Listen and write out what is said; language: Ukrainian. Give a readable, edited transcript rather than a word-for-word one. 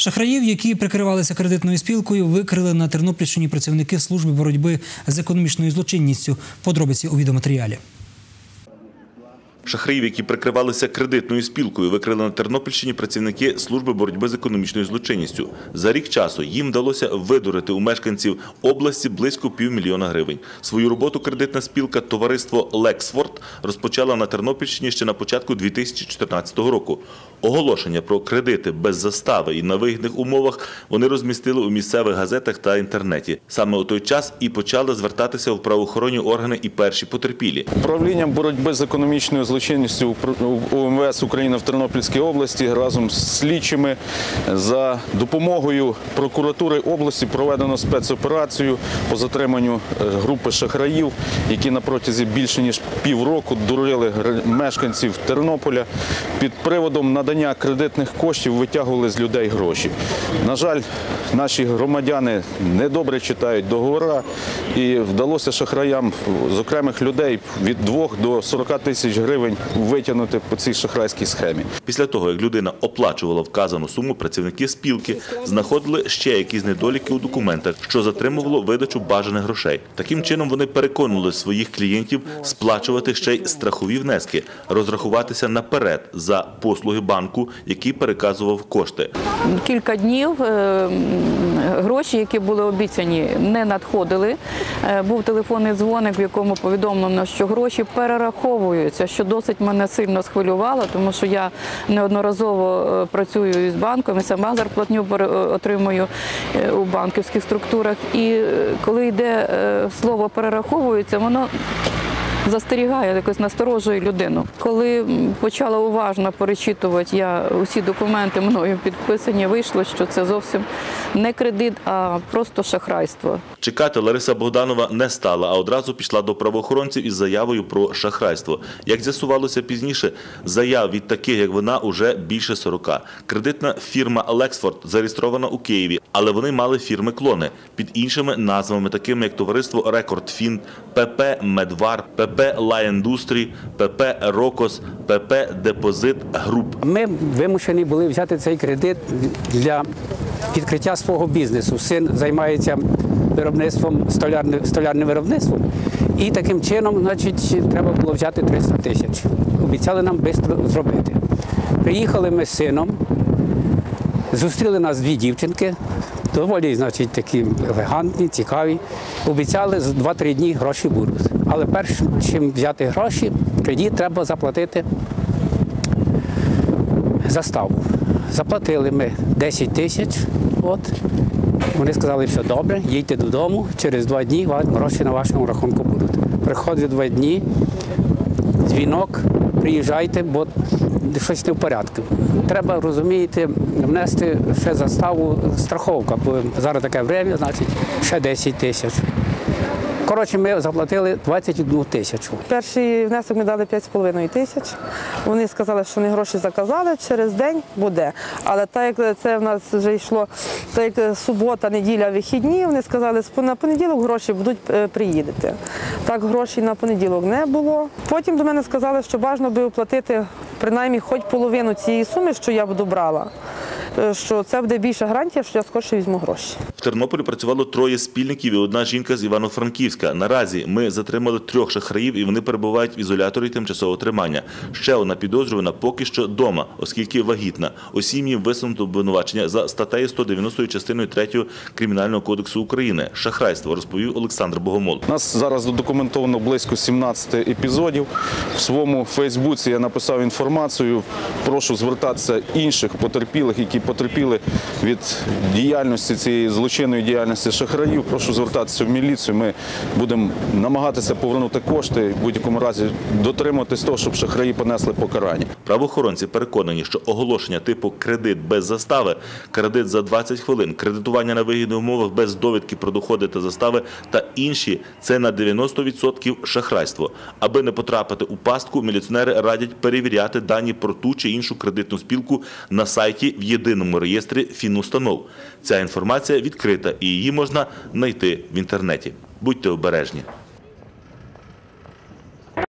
Шахраїв, які прикривалися кредитною спілкою, викрили на Тернопільщині працівники служби боротьби з економічною злочинністю. Подробиці у відеоматеріалі. Шахраїв, які прикривалися кредитною спілкою, викрили на Тернопільщині працівники служби боротьби з економічною злочинністю. За рік часу їм вдалося видурити у мешканців області близько $500 000 гривень. Свою роботу кредитна спілка товариство «Лексфорд» розпочала на Тернопільщині ще на початку 2014 року. Оголошення про кредити без застави і на вигідних умовах вони розмістили у місцевих газетах та інтернеті. Саме у той час і почали звертатися в правоохоронні органи і перші потерпілі. Управлінням боротьби з економічною злочинністю УМВС України в Тернопільській області разом з слідчими за допомогою прокуратури області проведено спецоперацію по затриманню групи шахраїв, які на протязі більше ніж півроку дурили мешканців Тернополя під приводом надання кредитних коштів, витягували з людей гроші. На жаль, наші громадяни недобре читають договори і вдалося шахраям з окремих людей від 2 до 40 тисяч гривень витягнути по цій шахрайській схемі. Після того, як людина оплачувала вказану суму, працівники спілки знаходили ще якісь недоліки у документах, що затримувало видачу бажаних грошей. Таким чином вони переконували своїх клієнтів сплачувати ще й страхові внески, розрахуватися наперед за послуги банку, який переказував кошти. Кілька днів гроші, які були обіцяні, не надходили. Був телефонний дзвоник, в якому повідомлено, що гроші перераховуються, що досить мене сильно схвилювало, тому що я неодноразово працюю із банком, і сама зарплатню отримую у банківських структурах. І коли йде слово «перераховуються», воно застерігає, якось насторожує людину. Коли почала уважно перечитувати я усі документи мною підписані, вийшло, що це зовсім не кредит, а просто шахрайство. Чекати Лариса Богданова не стала, а одразу пішла до правоохоронців із заявою про шахрайство. Як з'ясувалося пізніше, заяв від таких, як вона, уже більше 40. Кредитна фірма «Лексфорд» зареєстрована у Києві, але вони мали фірми-клони під іншими назвами, такими як товариство «Рекордфін», ПП «Медвар», ПП «Лайіндустрі», ПП «Рокос», ПП «Депозит Груп». Ми вимушені були взяти цей кредит для відкриття свого бізнесу. Син займається виробництвом, столярним виробництвом. І таким чином, значить, треба було взяти 300 тисяч. Обіцяли нам швидко зробити. Приїхали ми з сином, зустріли нас 2 дівчинки, доволі, значить, такі елегантні, цікаві. Обіцяли, за 2-3 дні гроші будуть. Але перш чим взяти гроші, кредит треба заплатити заставу. Заплатили ми 10 тисяч. Вони сказали, що добре, їдьте додому, через 2 дні гроші на вашому рахунку будуть. Приходить 2 дні, дзвінок, приїжджайте, бо щось не в порядку. Треба, розумієте, внести ще заставу страховка, бо зараз таке время, значить, ще 10 тисяч. Коротше, ми заплатили 21 тисячу. Перший внесок ми дали 5,5 тисяч. Вони сказали, що вони гроші заказали, через день буде. Але так як це в нас вже йшло, так як субота, неділя, вихідні, вони сказали, на понеділок гроші будуть, приїдете. Так, грошей на понеділок не було. Потім до мене сказали, що бажано би оплатити принаймні хоч половину цієї суми, що я буду брала. Що це буде більша гарантія, що я скорше візьму гроші. В Тернополі працювало 3 спільників і 1 жінка з Івано-Франківська. Наразі ми затримали 3 шахраїв і вони перебувають в ізоляторі тимчасового тримання. Ще одна підозрювана поки що вдома, оскільки вагітна. Усім їм висунуто обвинувачення за статтею 190 частиною 3 Кримінального кодексу України. Шахрайство, розповів Олександр Богомол. У нас зараз задокументовано близько 17 епізодів. В своєму Фейсбуці я написав інформацію. Прошу звертатися інших потерпілих, які потерпіли від діяльності цієї злочинної діяльності шахраїв. Прошу звертатися в міліцію. Ми будемо намагатися повернути кошти, в будь-якому разі дотримуватись того, щоб шахраї понесли покарання. Правоохоронці переконані, що оголошення типу «кредит без застави», «кредит за 20 хвилин», «кредитування на вигідних умовах без довідки про доходи та застави» та інші – це на 90% шахрайство. Аби не потрапити у пастку, міліціонери радять перевіряти дані про ту чи іншу кредитну спілку на сайті в єдиному реєстрі фінустанов. Ця інформація відкрита і її можна знайти в інтернеті. Будьте обережні.